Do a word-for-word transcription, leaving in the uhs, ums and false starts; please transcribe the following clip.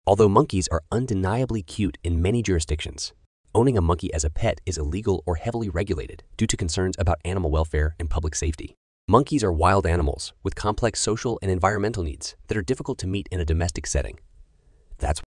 Although monkeys are undeniably cute in many jurisdictions, owning a monkey as a pet is illegal or heavily regulated due to concerns about animal welfare and public safety. Monkeys are wild animals with complex social and environmental needs that are difficult to meet in a domestic setting. That's